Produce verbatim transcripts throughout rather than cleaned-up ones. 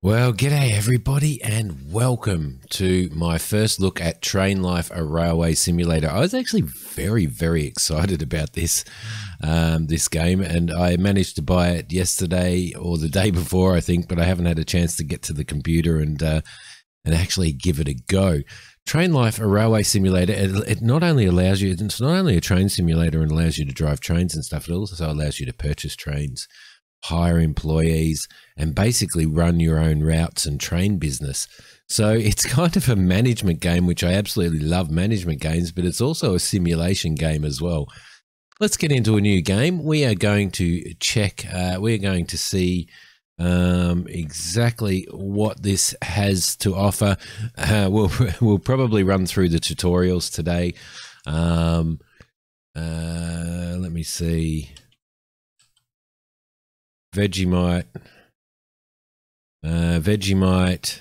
Well, g'day everybody and welcome to my first look at Train Life, a railway simulator. I was actually very, very excited about this um, this game, and I managed to buy it yesterday or the day before, I think, but I haven't had a chance to get to the computer and uh, and actually give it a go. Train Life, a railway simulator, it, it not only allows you, it's not only a train simulator and allows you to drive trains and stuff, it also allows you to purchase trains, hire employees, and basically run your own routes and train business. So it's kind of a management game, which I absolutely love management games, but it's also a simulation game as well. Let's get into a new game. We are going to check, uh, we're going to see um, exactly what this has to offer. Uh, we'll, we'll probably run through the tutorials today. Um, uh, let me see. Vegemite, uh, Vegemite,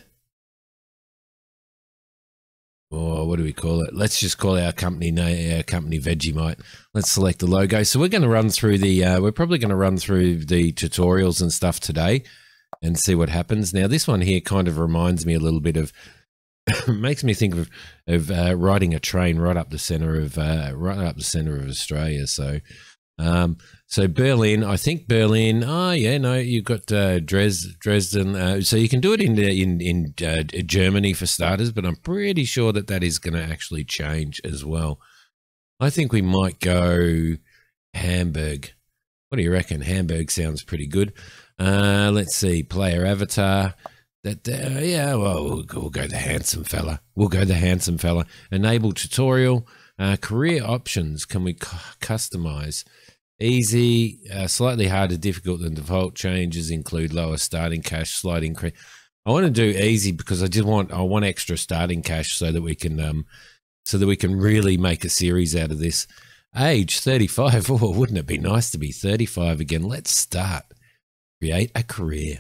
or what do we call it? Let's just call our company name, our company Vegemite. Let's select the logo. So we're going to run through the, uh, we're probably going to run through the tutorials and stuff today and see what happens. Now, this one here kind of reminds me a little bit of, makes me think of, of uh, riding a train right up the center of, uh, right up the center of Australia. So, Um, so Berlin, I think Berlin. Oh yeah, no, you've got uh, Dres, Dresden. Uh, so you can do it in in in uh, Germany for starters, but I'm pretty sure that that is going to actually change as well. I think we might go Hamburg. What do you reckon? Hamburg sounds pretty good. Uh, let's see, player avatar. That uh, yeah, well, we'll, we'll go the handsome fella. We'll go the handsome fella. Enable tutorial. Uh, career options. Can we cu customize? Easy, uh, slightly harder, difficult than default. Changes include lower starting cash, slight increase. I want to do easy because I just want I want extra starting cash so that we can um so that we can really make a series out of this. Age thirty-five. Oh, wouldn't it be nice to be thirty-five again? Let's start. Create a career.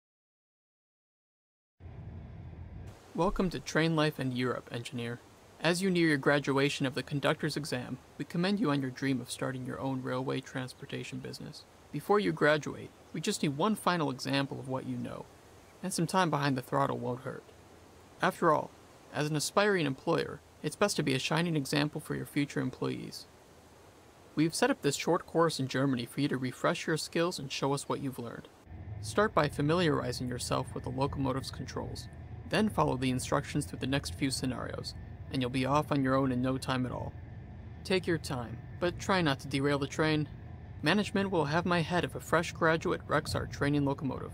Welcome to Train Life and Europe, engineer. As you near your graduation of the conductor's exam, we commend you on your dream of starting your own railway transportation business. Before you graduate, we just need one final example of what you know, and some time behind the throttle won't hurt. After all, as an aspiring employer, it's best to be a shining example for your future employees. We've set up this short course in Germany for you to refresh your skills and show us what you've learned. Start by familiarizing yourself with the locomotive's controls, then follow the instructions through the next few scenarios, and you'll be off on your own in no time at all. Take your time, but try not to derail the train. Management will have my head if a fresh graduate wrecks our training locomotive.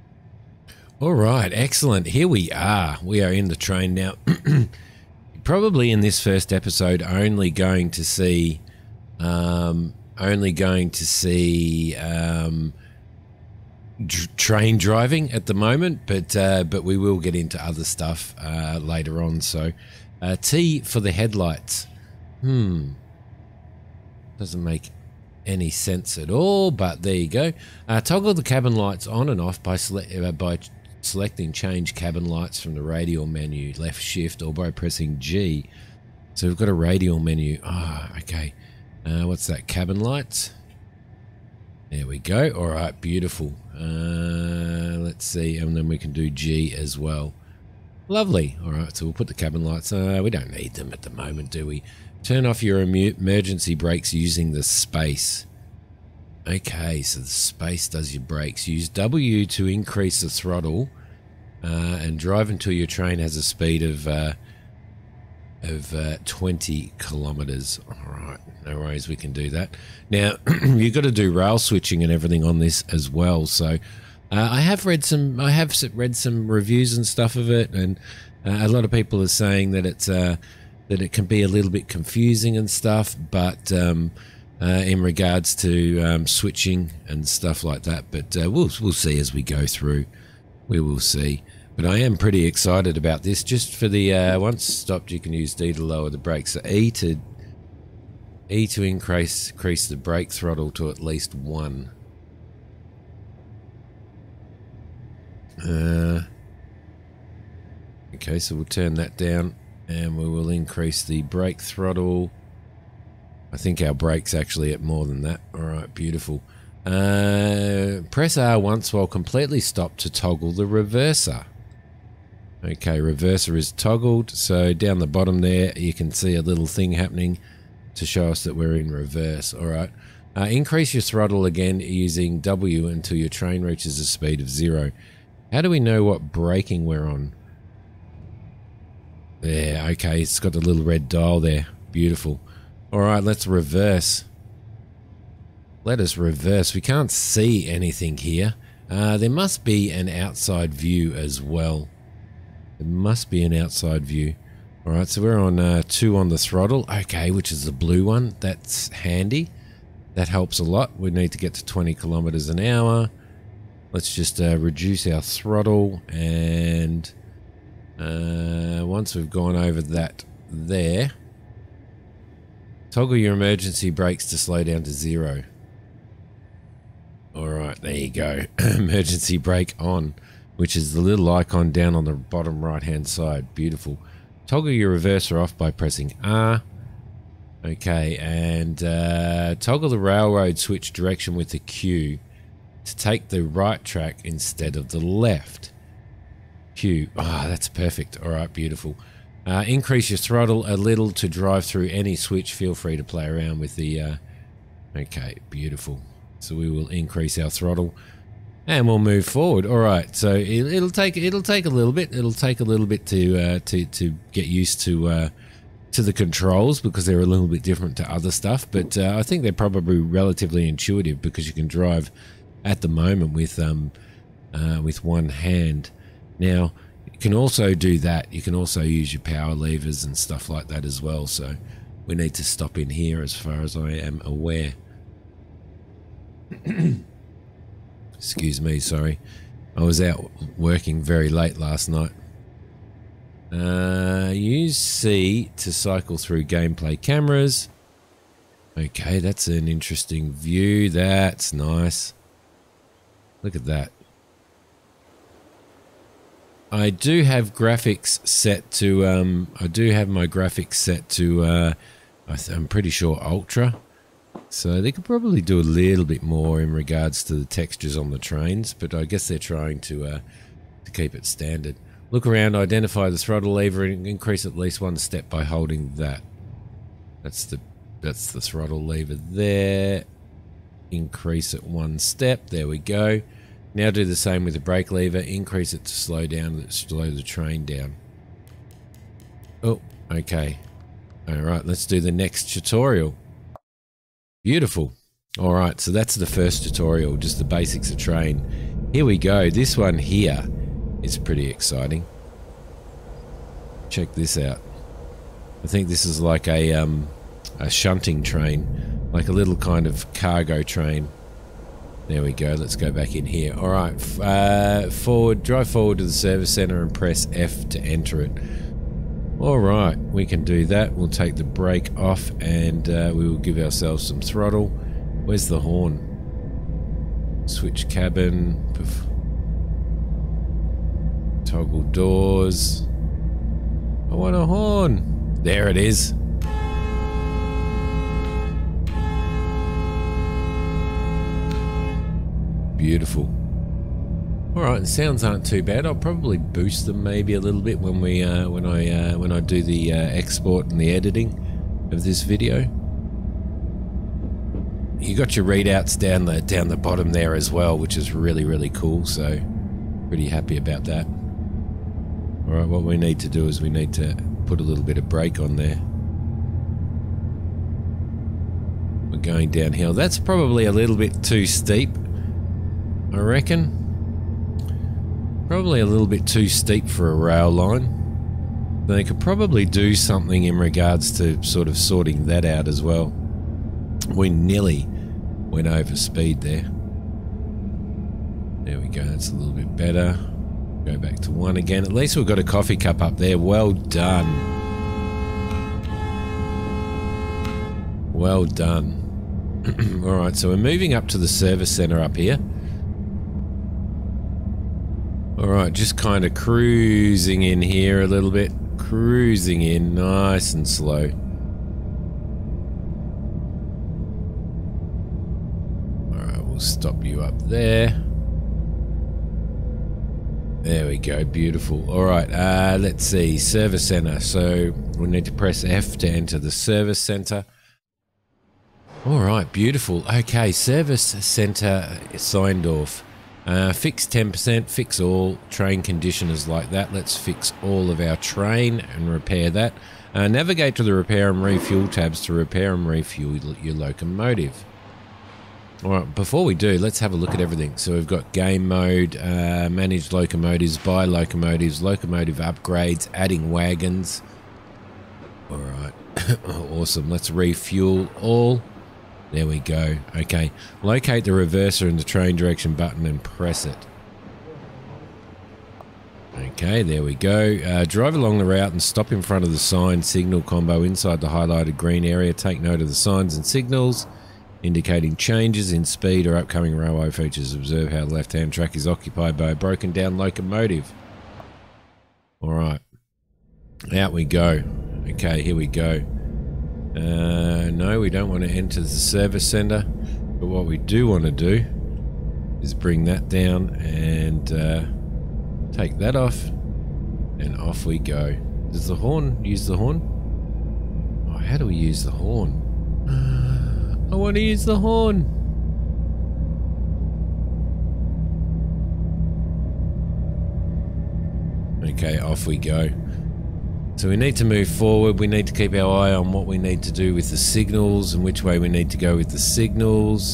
All right, excellent. Here we are. We are in the train now. Probably in this first episode, only going to see, um, only going to see um, dr train driving at the moment, but uh, but we will get into other stuff uh, later on. So. Uh, T for the headlights. Hmm. Doesn't make any sense at all, but there you go. Uh, toggle the cabin lights on and off by, sele uh, by selecting change cabin lights from the radial menu, left shift, or by pressing G. So we've got a radial menu. Ah, oh, okay. Uh, what's that? Cabin lights. There we go. All right, beautiful. Uh, let's see, and then we can do G as well. Lovely. All right, so we'll put the cabin lights. Uh, we don't need them at the moment, do we? Turn off your emergency brakes using the space. Okay, so the space does your brakes. Use W to increase the throttle uh, and drive until your train has a speed of uh, of uh, twenty kilometers. All right, no worries, we can do that. Now, you've got to do rail switching and everything on this as well, so... Uh, I have read some. I have read some reviews and stuff of it, and uh, a lot of people are saying that it's uh, that it can be a little bit confusing and stuff. But um, uh, in regards to um, switching and stuff like that, but uh, we'll we'll see as we go through. We will see. But I am pretty excited about this. Just for the uh, once stopped, you can use D to lower the brakes. So E to E to increase increase the brake throttle to at least one. Uh, okay, so we'll turn that down and we will increase the brake throttle. I think our brake's actually at more than that. All right, beautiful. Uh, press R once while completely stopped to toggle the reverser. Okay, reverser is toggled, so down the bottom there you can see a little thing happening to show us that we're in reverse. Alright, uh, increase your throttle again using W until your train reaches a speed of zero. How do we know what braking we're on? Yeah, okay, it's got the little red dial there. Beautiful. Alright, let's reverse. Let us reverse. We can't see anything here. Uh, there must be an outside view as well. There must be an outside view. Alright, so we're on uh, two on the throttle. Okay, which is the blue one. That's handy. That helps a lot. We need to get to twenty kilometers an hour. Let's just uh, reduce our throttle, and uh, once we've gone over that there, toggle your emergency brakes to slow down to zero. Alright, there you go. Emergency brake on, which is the little icon down on the bottom right hand side. Beautiful. Toggle your reverser off by pressing R. Okay, and uh, toggle the railroad switch direction with the Q to take the right track instead of the left. Q. Ah, oh, that's perfect. Alright, beautiful. Uh, increase your throttle a little to drive through any switch. Feel free to play around with the... Uh, okay, beautiful. So we will increase our throttle and we'll move forward. All right. So it, it'll take it'll take a little bit. It'll take a little bit to uh, to to get used to uh, to the controls, because they're a little bit different to other stuff. But uh, I think they're probably relatively intuitive, because you can drive at the moment with um uh, with one hand. Now you can also do that. You can also use your power levers and stuff like that as well. So we need to stop in here, as far as I am aware. Excuse me, sorry. I was out working very late last night. Uh, use C to cycle through gameplay cameras. Okay, that's an interesting view. That's nice. Look at that. I do have graphics set to, um, I do have my graphics set to, uh, I th I'm pretty sure Ultra. So they could probably do a little bit more in regards to the textures on the trains, but I guess they're trying to uh, to keep it standard. Look around, identify the throttle lever, and increase at least one step by holding that. That's the that's the throttle lever there. Increase it one step. There we go. Now do the same with the brake lever. Increase it to slow down, slow the train down. Oh, okay. All right, let's do the next tutorial. Beautiful. All right, so that's the first tutorial, just the basics of train. Here we go. This one here is pretty exciting. Check this out. I think this is like a um, a shunting train, like a little kind of cargo train. There we go. Let's go back in here. All right, uh, forward. Drive forward to the service center and press F to enter it. All right, we can do that. We'll take the brake off, and uh, we will give ourselves some throttle. Where's the horn? Switch cabin. Toggle doors. I want a horn. There it is. Beautiful. All right, the sounds aren't too bad. I'll probably boost them maybe a little bit when we uh, when I uh, when I do the uh, export and the editing of this video. You got your readouts down the down the bottom there as well, which is really really cool. So pretty happy about that. All right, what we need to do is we need to put a little bit of brake on there. We're going downhill. That's probably a little bit too steep, I reckon. Probably a little bit too steep for a rail line. They could probably do something in regards to sort of sorting that out as well. We nearly went over speed there. There we go, that's a little bit better. Go back to one again. At least we've got a coffee cup up there. Well done. Well done. Alright, so we're moving up to the service center up here. Alright, just kind of cruising in here a little bit. Cruising in nice and slow. Alright, we'll up there. There we go, beautiful. All right, uh, let's see, service center. So we need to press F to enter the service center. All right, beautiful. Okay, service center signed off. Uh, fix ten percent, fix all. Train conditioners like that. Let's fix all of our train and repair that. Uh, navigate to the repair and refuel tabs to repair and refuel your locomotive. All right, before we do, let's have a look at everything. So we've got game mode, uh, manage locomotives, buy locomotives, locomotive upgrades, adding wagons. All right, awesome. Let's refuel all. There we go. Okay, locate the reverser in the train direction button and press it. Okay, there we go. Uh, drive along the route and stop in front of the sign signal combo inside the highlighted green area. Take note of the signs and signals indicating changes in speed or upcoming railway features. Observe how the left-hand track is occupied by a broken down locomotive. All right, out we go. Okay, here we go. Uh, no, we don't want to enter the service center, but what we do want to do is bring that down and uh, take that off, and off we go. Does the horn use the horn? Oh, how do we use the horn? I want to use the horn. Okay, off we go. So we need to move forward. We need to keep our eye on what we need to do with the signals and which way we need to go with the signals.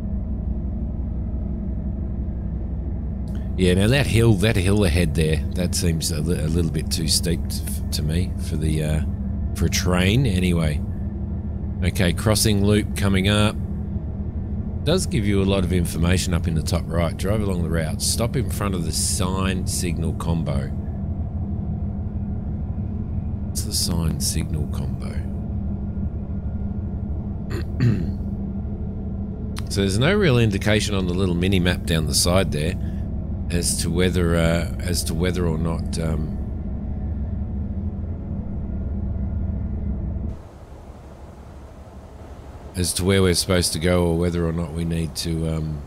Yeah, now that hill, that hill ahead there, that seems a, li a little bit too steep to me for the uh, for a train. Anyway, okay, crossing loop coming up. Does give you a lot of information up in the top right. Drive along the route. Stop in front of the sign signal combo. What's the sign signal combo? So there's no real indication on the little mini map down the side there as to whether uh, as to whether or not um, as to where we're supposed to go, or whether or not we need to um,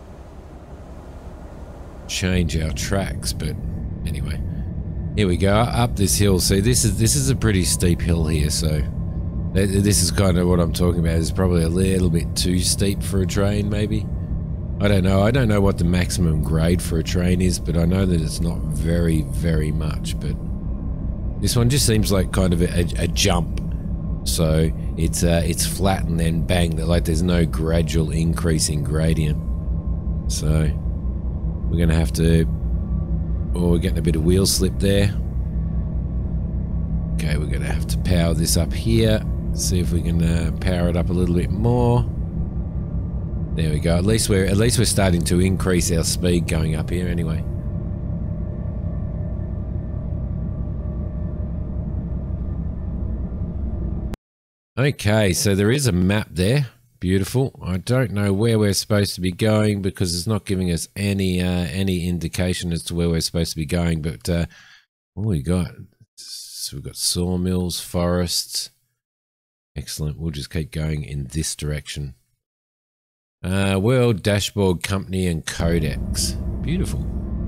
change our tracks. But anyway, here we go, up this hill. See, this is this is a pretty steep hill here, so this is kind of what I'm talking about. It's probably a little bit too steep for a train, maybe. I don't know. I don't know what the maximum grade for a train is, but I know that it's not very, very much. But this one just seems like kind of a, a jump. So it's uh, it's flat and then bang. Like there's no gradual increase in gradient. So we're gonna have to. Oh, we're getting a bit of wheel slip there. Okay, we're gonna have to power this up here. See if we can uh, power it up a little bit more. There we go. At least we're at least we're starting to increase our speed going up here anyway. Okay, so there is a map there. Beautiful. I don't know where we're supposed to be going because it's not giving us any uh, any indication as to where we're supposed to be going. But uh, what we got? So we've got sawmills, forests. Excellent. We'll just keep going in this direction. Uh, World Dashboard Company and Codex. Beautiful.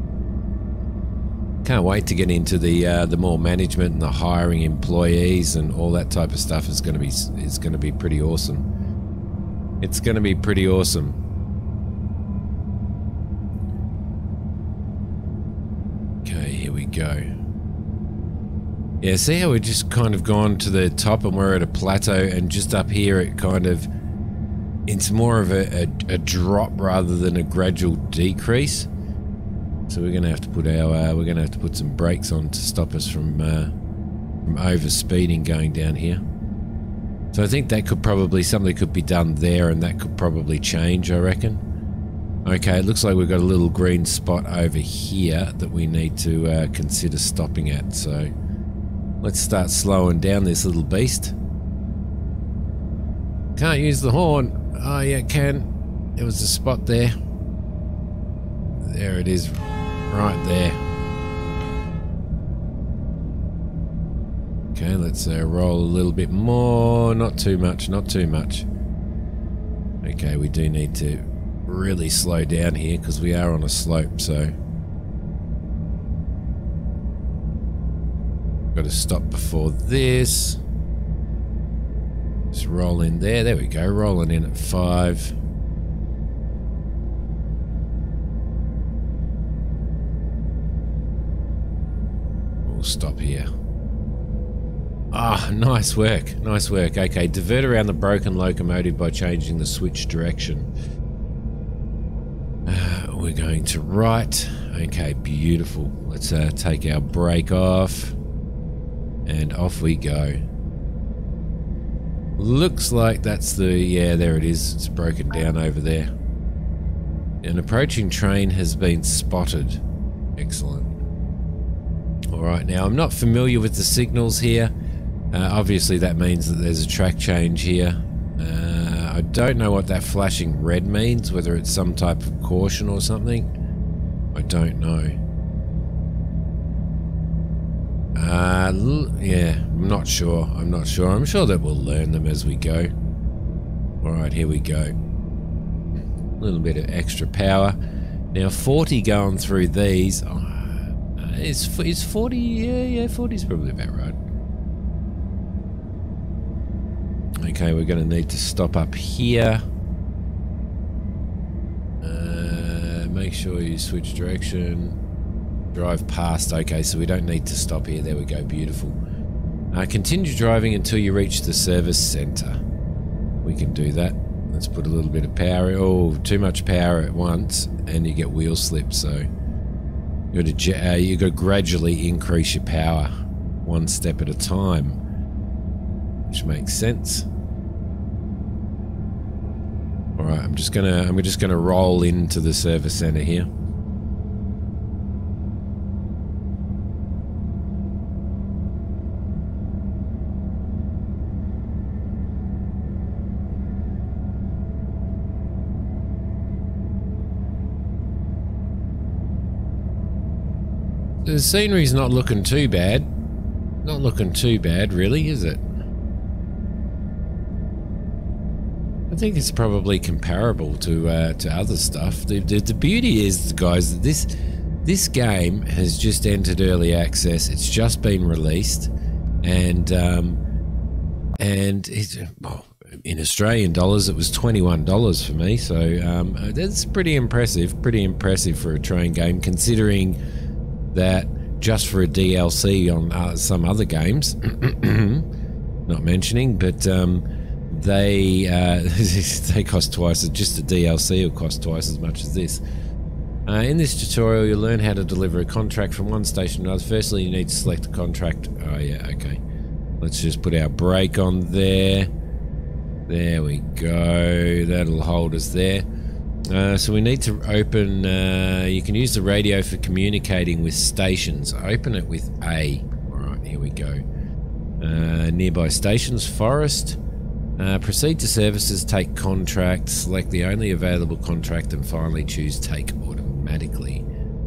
Can't wait to get into the uh, the more management and the hiring employees and all that type of stuff. Is going to be is going to be pretty awesome. It's going to be pretty awesome. Okay, here we go. Yeah, see how we just kind of gone to the top and we're at a plateau, and just up here it kind of. It's more of a, a, a drop rather than a gradual decrease. So we're going to have to put our uh, we're going to have to put some brakes on to stop us from uh, from overspeeding going down here. So I think that could probably something could be done there, and that could probably change, I reckon. Okay, it looks like we've got a little green spot over here that we need to uh, consider stopping at. So let's start slowing down this little beast. Can't use the horn. Oh yeah, can. There was a spot there. There it is, right there. Okay, let's uh, roll a little bit more. Not too much, not too much. Okay, we do need to really slow down here because we are on a slope, so got to stop before this. Just roll in there. There we go. Rolling in at five. We'll stop here. Ah, oh, nice work. Nice work. Okay, divert around the broken locomotive by changing the switch direction. Uh, we're going to right. Okay, beautiful. Let's uh, take our brake off. And off we go. Looks like that's the... Yeah, there it is. It's broken down over there. An approaching train has been spotted. Excellent. Alright, now I'm not familiar with the signals here. Uh, obviously that means that there's a track change here. Uh, I don't know what that flashing red means, whether it's some type of caution or something. I don't know. Uh, yeah, I'm not sure. I'm not sure. I'm sure that we'll learn them as we go. Alright, here we go. A little bit of extra power. Now forty going through these. Oh, uh, is, is forty? Yeah, yeah, forty is probably about right. Okay, we're going to need to stop up here. Uh, make sure you switch direction. Drive past. Okay, so we don't need to stop here. There we go. Beautiful. Uh, continue driving until you reach the service center. We can do that. Let's put a little bit of power. Oh, too much power at once, and you get wheel slip. So you got to uh, you got to gradually increase your power, one step at a time, which makes sense. All right, I'm just gonna I'm just gonna roll into the service center here. The scenery's not looking too bad. Not looking too bad, really, is it? I think it's probably comparable to uh, to other stuff. The, the, the beauty is, guys, that this this game has just entered early access. It's just been released, and um, and it's, well, in Australian dollars, it was twenty-one dollars for me. So um, that's pretty impressive. Pretty impressive for a train game, considering that just for a D L C on uh, some other games, not mentioning, but um, they uh, they cost twice. Just a D L C will cost twice as much as this. Uh, in this tutorial, you'll learn how to deliver a contract from one station to another. Firstly, you need to select a contract. Oh yeah, okay. Let's just put our brake on there. There we go. That'll hold us there. Uh, so we need to open, uh, you can use the radio for communicating with stations. Open it with A. Alright, here we go. Uh, nearby stations, forest. Uh, proceed to services, take contract, select the only available contract, and finally choose take automatically.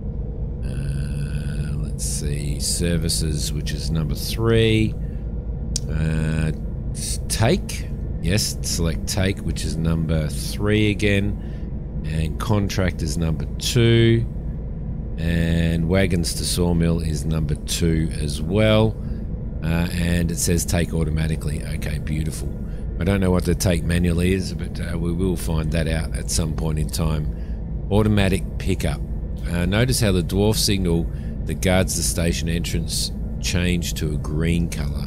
Uh, let's see, services, which is number three. Uh, take, yes, select take, which is number three again. And contract is number two, and wagons to sawmill is number two as well. Uh, and it says take automatically. Okay, beautiful. I don't know what the take manually is, but uh, we will find that out at some point in time. Automatic pickup. Uh, notice how the dwarf signal that guards the station entrance changed to a green color.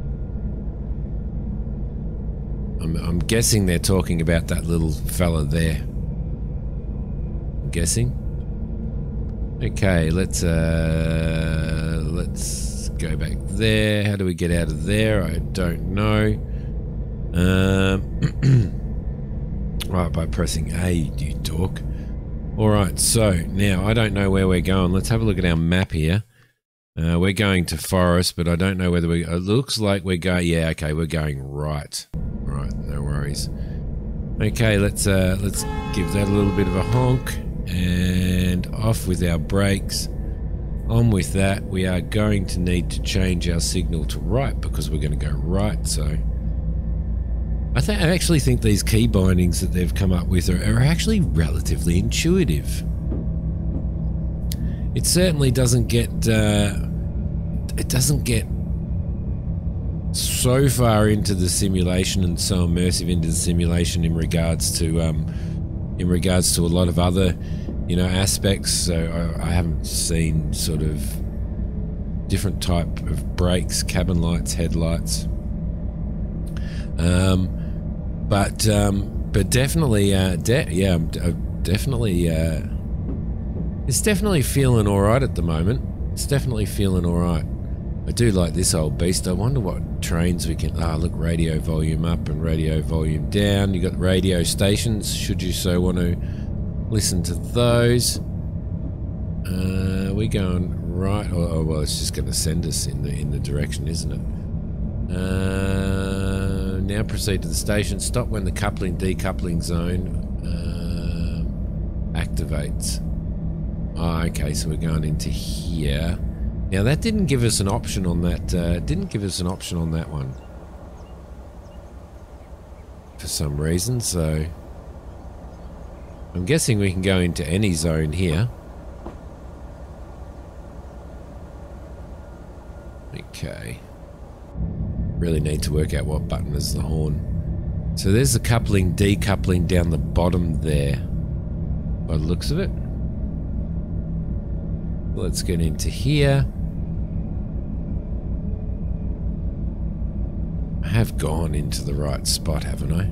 I'm, I'm guessing they're talking about that little fella there. Guessing. Okay, let's uh let's go back there. How do we get out of there? I don't know. Um right, by pressing A, you dork. Alright, so now I don't know where we're going. Let's have a look at our map here. Uh, we're going to forest, but I don't know whether we... It looks like we're going... Yeah, okay, we're going right. Right, no worries. Okay, let's uh let's give that a little bit of a honk. And off with our brakes. On with that. We are going to need to change our signal to right because we're going to go right. So I think I actually think these key bindings that they've come up with are, are actually relatively intuitive. It certainly doesn't get uh, it doesn't get so far into the simulation and so immersive into the simulation in regards to um, in regards to a lot of other, you know, aspects. So I, I haven't seen sort of different type of brakes, cabin lights, headlights. Um, but um, but definitely, uh, de yeah, I'm uh, definitely. Uh, it's definitely feeling all right at the moment. It's definitely feeling all right. I do like this old beast. I wonder what trains we can... Ah, look, radio volume up and radio volume down. You got radio stations, should you so want to listen to those. Uh, we going right... Oh, oh, well, it's just going to send us in the in the direction, isn't it? Uh, now proceed to the station. Stop when the coupling decoupling zone uh, activates. Oh, okay, so we're going into here. Now that didn't give us an option on that. Uh, didn't give us an option on that one for some reason. So I'm guessing we can go into any zone here. Okay. Really need to work out what button is the horn. So there's the coupling, decoupling down the bottom there, by the looks of it. Let's get into here. I have gone into the right spot, haven't I?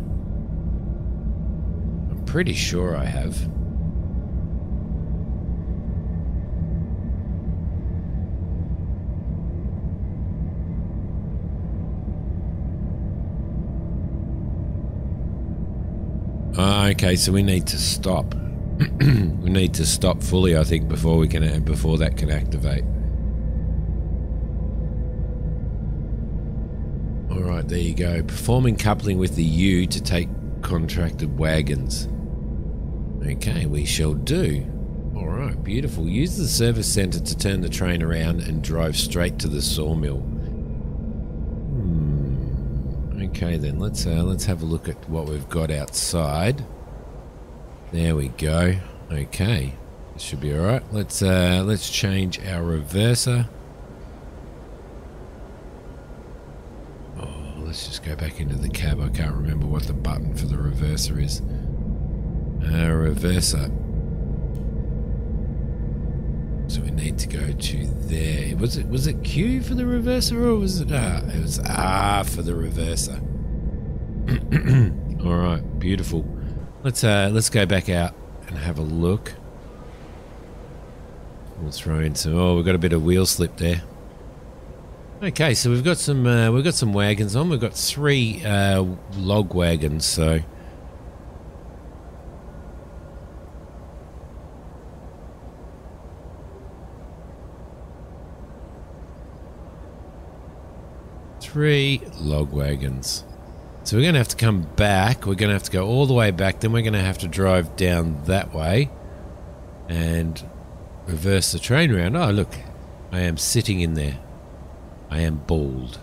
I'm pretty sure I have. Ah, okay, so we need to stop. We need to stop fully, I think, before we can before that can activate. All right, there you go. Performing coupling with the U to take contracted wagons. Okay, we shall do. All right, beautiful. Use the service center to turn the train around and drive straight to the sawmill. Hmm. Okay, then let's uh, let's have a look at what we've got outside. There we go. Okay, this should be all right. Let's uh, let's change our reverser. Oh, let's just go back into the cab. I can't remember what the button for the reverser is. Uh, reverser. So we need to go to there. Was it was it Q for the reverser or was it R? It was R for the reverser. All right, beautiful. Let's uh, let's go back out and have a look. We'll throw in some. Oh, we've got a bit of wheel slip there. Okay, so we've got some uh, we've got some wagons on. We've got three uh, log wagons. So three log wagons. So we're going to have to come back. We're going to have to go all the way back. Then we're going to have to drive down that way and reverse the train around. Oh, look. I am sitting in there. I am bald.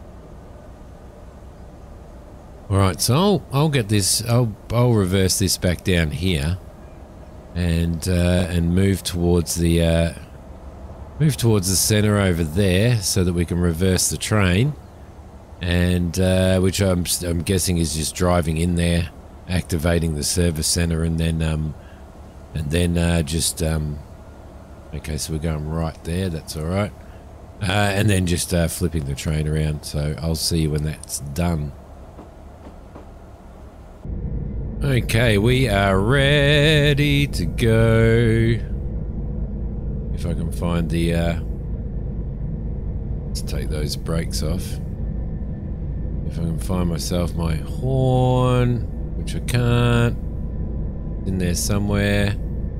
All right, so I'll, I'll get this. I'll, I'll reverse this back down here and uh, and move towards the uh, move towards the center over there so that we can reverse the train. And uh, which I'm, I'm guessing is just driving in there, activating the service center, and then um, and then uh, just um, okay. So we're going right there. That's all right. Uh, and then just uh, flipping the train around. So I'll see you when that's done. Okay, we are ready to go. If I can find the. Uh, let's take those brakes off. If I can find myself my horn, which I can't, in there somewhere.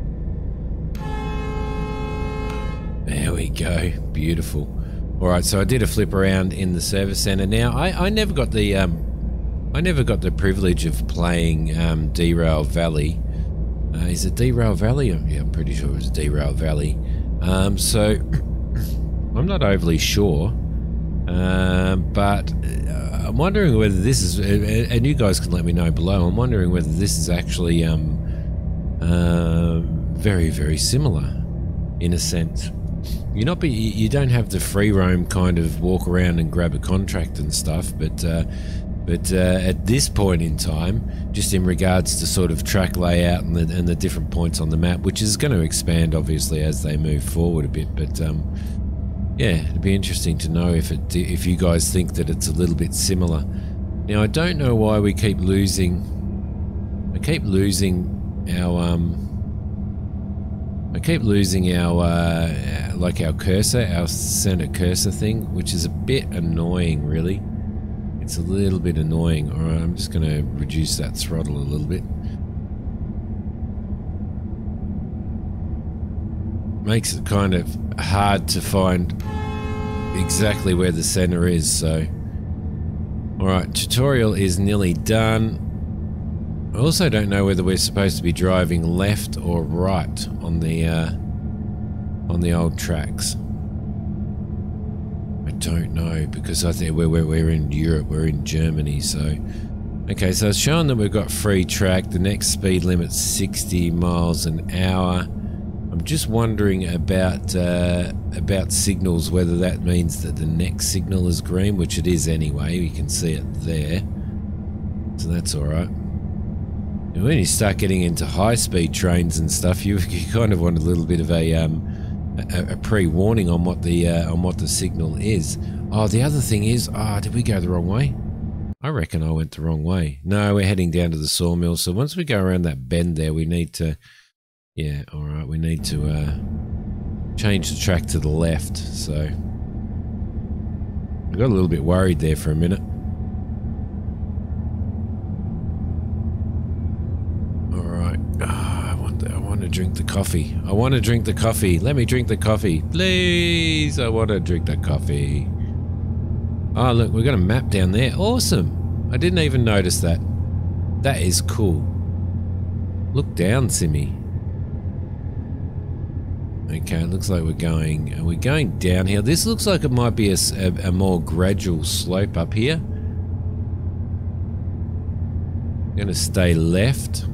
There we go, beautiful. All right, so I did a flip around in the service center. Now, I, I never got the um, I never got the privilege of playing um, Derail Valley. Uh, is it Derail Valley? Yeah, I'm pretty sure it was Derail Valley. Um, so I'm not overly sure, um, but. Uh, I'm wondering whether this is, and you guys can let me know below, I'm wondering whether this is actually um, uh, very, very similar in a sense. You're not, be, you don't have the free roam kind of walk around and grab a contract and stuff, but uh, but uh, at this point in time, just in regards to sort of track layout and the, and the different points on the map, which is going to expand obviously as they move forward a bit, but um, yeah, it'd be interesting to know if it if you guys think that it's a little bit similar. Now I don't know why we keep losing. I keep losing our um. I keep losing our uh, like our cursor, our center cursor thing, which is a bit annoying, really. It's a little bit annoying. All right, I'm just going to reduce that throttle a little bit. Makes it kind of hard to find exactly where the center is. So, all right, tutorial is nearly done. I also don't know whether we're supposed to be driving left or right on the uh, on the old tracks. I don't know, because I think we're, we're, we're in Europe, we're in Germany, so... Okay, so it's showing that we've got free track. The next speed limit's sixty miles an hour. I'm just wondering about uh, about signals, whether that means that the next signal is green, which it is anyway. You can see it there. So that's alright. And when you start getting into high-speed trains and stuff, you, you kind of want a little bit of a um, a, a pre-warning on what the uh, on what the signal is. Oh, the other thing is, ah, oh, did we go the wrong way? I reckon I went the wrong way. No, we're heading down to the sawmill. So once we go around that bend there, we need to, yeah, all right, we need to uh, change the track to the left. So I got a little bit worried there for a minute. Oh, I want, I want to drink the coffee. I want to drink the coffee. Let me drink the coffee. Please, I want to drink the coffee. Oh, look, we've got a map down there. Awesome. I didn't even notice that. That is cool. Look down, Simmy. Okay, it looks like we're going... Are we going downhill? This looks like it might be a, a, a more gradual slope up here. I'm going to stay left.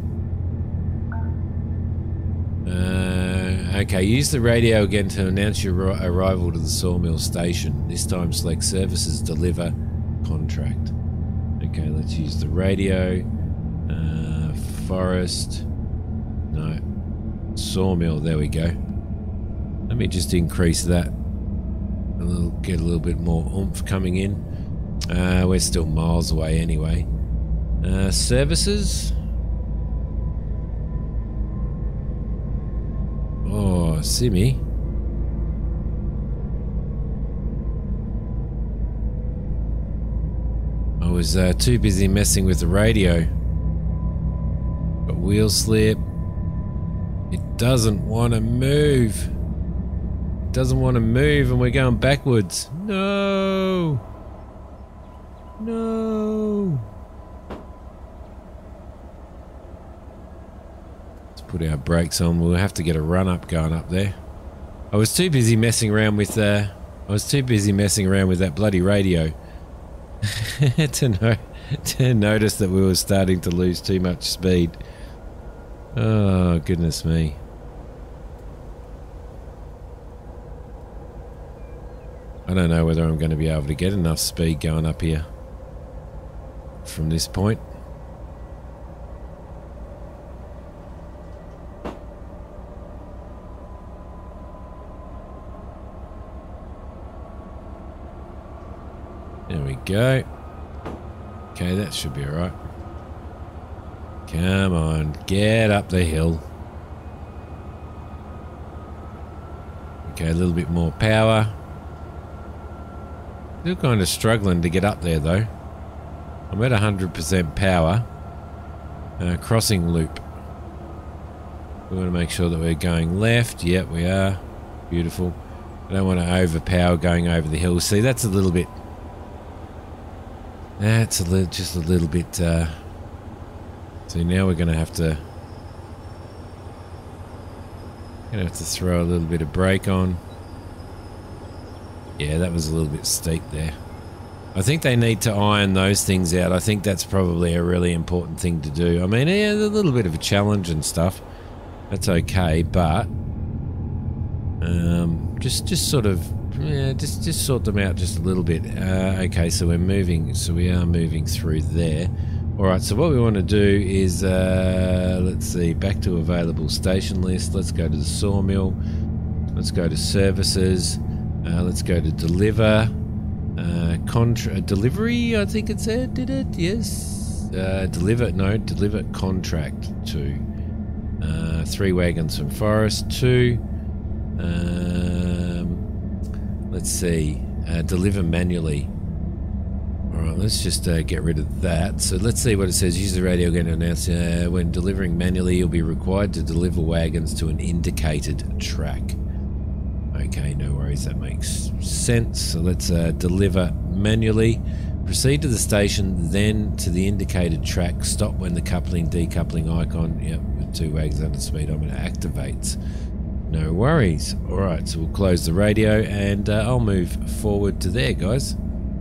Uh, okay, use the radio again to announce your arrival to the sawmill station. This time select services, deliver, contract. Okay, let's use the radio. Uh, forest. No. Sawmill, there we go. Let me just increase that. A little, get a little bit more oomph coming in. Uh, we're still miles away anyway. Uh, services. Oh, Simmy. I was uh, too busy messing with the radio. Got wheel slip. It doesn't want to move. It doesn't want to move and we're going backwards. No. No. Put our brakes on. We'll have to get a run up going up there. I was too busy messing around with uh, I was too busy messing around with that bloody radio to know to notice that we were starting to lose too much speed. Oh goodness me. I don't know whether I'm going to be able to get enough speed going up here from this point. There we go. Okay, that should be alright. Come on, get up the hill. Okay, a little bit more power. Still kind of struggling to get up there though. I'm at one hundred percent power. Uh, crossing loop. We want to make sure that we're going left. Yep, we are. Beautiful. I don't want to overpower going over the hill. See, that's a little bit... That's a little, just a little bit, uh, so now we're going to have to, going to have to throw a little bit of brake on. Yeah, that was a little bit steep there. I think they need to iron those things out. I think that's probably a really important thing to do. I mean, yeah, a little bit of a challenge and stuff. That's okay, but um, just just sort of yeah, just just sort them out just a little bit. Uh, okay, so we're moving. So we are moving through there. All right. So what we want to do is uh, let's see. Back to available station list. Let's go to the sawmill. Let's go to services. Uh, let's go to deliver. Uh, contra delivery, I think it said, did it? Yes. Uh, deliver, no, deliver contract to. Uh, three wagons from Forest, two. Um, let's see. Uh, deliver manually. Alright, let's just uh, get rid of that. So let's see what it says. Use the radio again to announce uh, when delivering manually, you'll be required to deliver wagons to an indicated track. Okay, no worries, that makes sense. So let's uh, deliver manually. Proceed to the station, then to the indicated track. Stop when the coupling, decoupling icon, yep, with two wagons under speedometer activates. No worries. Alright, so we'll close the radio and uh, I'll move forward to there, guys.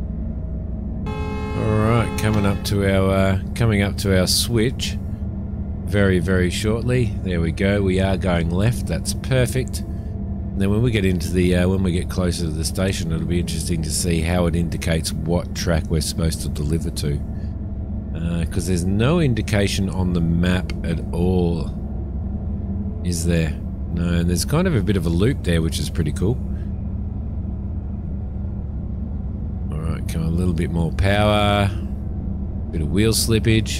Alright, coming up to our uh, coming up to our switch very, very shortly. There we go. We are going left. That's perfect. And then when we get into the uh, when we get closer to the station, it'll be interesting to see how it indicates what track we're supposed to deliver to, because uh, there's no indication on the map at all, is there? No, and there's kind of a bit of a loop there, which is pretty cool. All right, come on, a little bit more power, bit of wheel slippage.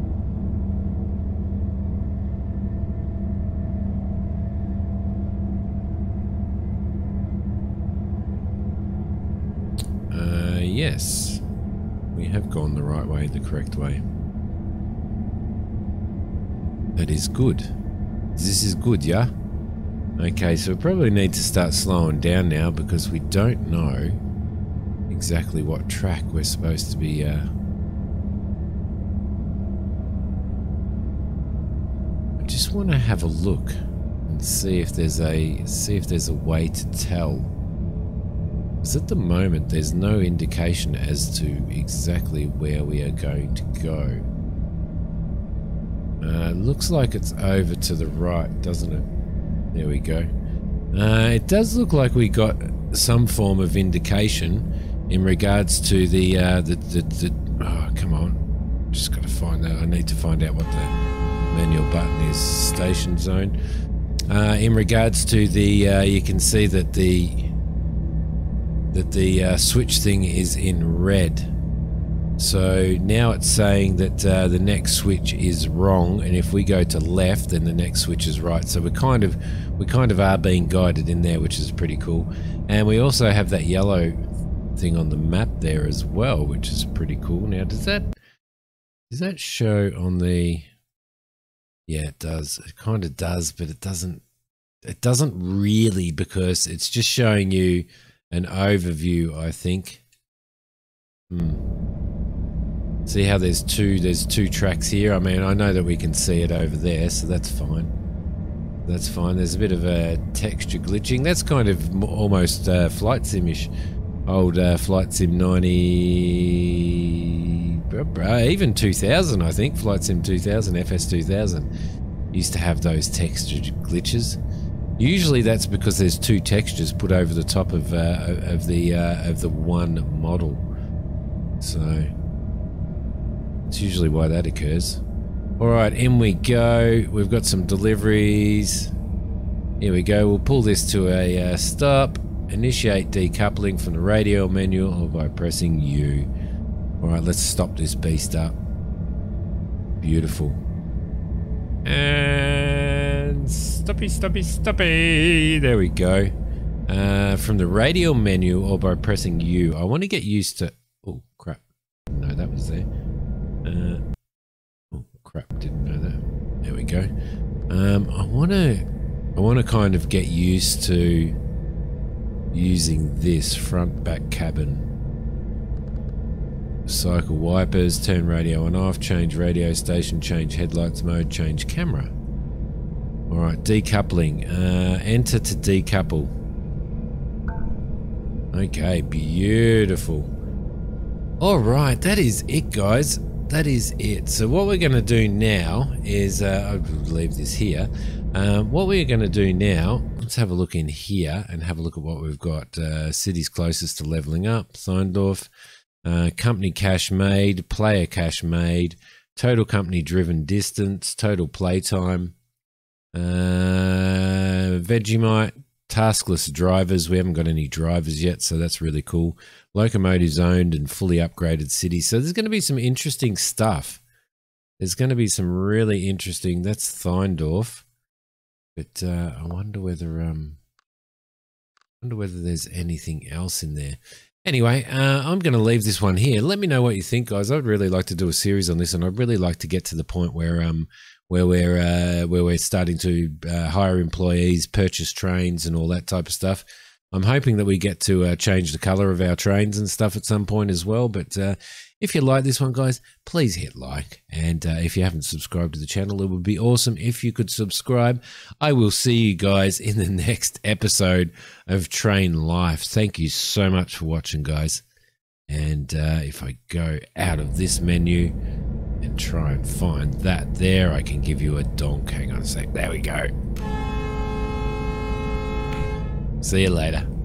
Yes, we have gone the right way, the correct way. That is good. This is good, yeah? Okay, so we probably need to start slowing down now because we don't know exactly what track we're supposed to be uh... I just want to have a look and see if there's a see if there's a way to tell. Because at the moment there's no indication as to exactly where we are going to go. Uh, looks like it's over to the right, doesn't it? There we go. Uh, it does look like we got some form of indication in regards to the, uh, the, the, the oh, come on. Just got to find out. I need to find out what the manual button is. Station zone. Uh, in regards to the, uh, you can see that the that the uh, switch thing is in red. So now it's saying that uh, the next switch is wrong, and if we go to left, then the next switch is right. So we kind of we kind of are being guided in there, which is pretty cool. And we also have that yellow thing on the map there as well, which is pretty cool. Now, does that does that show on the? Yeah, it does. It kind of does, but it doesn't. It doesn't really, because it's just showing you an overview, I think. Hmm. See how there's two there's two tracks here? I mean, I know that we can see it over there, so that's fine. That's fine. There's a bit of a texture glitching. That's kind of almost uh, Flight Sim-ish. Old uh, Flight Sim ninety... Uh, even two thousand, I think. Flight Sim two thousand, F S two thousand. Used to have those texture glitches. Usually that's because there's two textures put over the top of uh, of the uh, of the one model, so it's usually why that occurs. All right, in we go. We've got some deliveries. Here we go. We'll pull this to a uh, stop. Initiate decoupling from the radio menu or by pressing U. All right, let's stop this beast up. Beautiful. And stoppy, stoppy, stoppy. There we go. Uh, from the radio menu or by pressing U. I want to get used to... Oh, crap. No, that was there. Uh, oh, crap. Didn't know that. There we go. Um, I want to... I want to kind of get used to using this front back cabin. Cycle wipers, turn radio on off, change radio station, change headlights mode, change camera. Alright, decoupling. Uh, enter to decouple. Okay, beautiful. All right, that is it, guys. That is it. So what we're going to do now is, uh, I'll leave this here. Um, what we're going to do now, let's have a look in here and have a look at what we've got. Uh, cities closest to leveling up, Seindorf, uh, company cash made, player cash made, total company driven distance, total playtime, uh, Vegemite, taskless drivers. We haven't got any drivers yet, so that's really cool. Locomotives owned and fully upgraded cities. So there's going to be some interesting stuff. There's going to be some really interesting. That's Seindorf, but uh, I wonder whether um, wonder whether there's anything else in there. Anyway, uh, I'm going to leave this one here. Let me know what you think, guys. I'd really like to do a series on this, and I'd really like to get to the point where um where we're uh, where we're starting to uh, hire employees, purchase trains, and all that type of stuff. I'm hoping that we get to uh, change the color of our trains and stuff at some point as well. But uh, if you like this one, guys, please hit like. And uh, if you haven't subscribed to the channel, it would be awesome if you could subscribe. I will see you guys in the next episode of Train Life. Thank you so much for watching, guys. And uh, if I go out of this menu and try and find that there, I can give you a donk. Hang on a sec. There we go. See you later.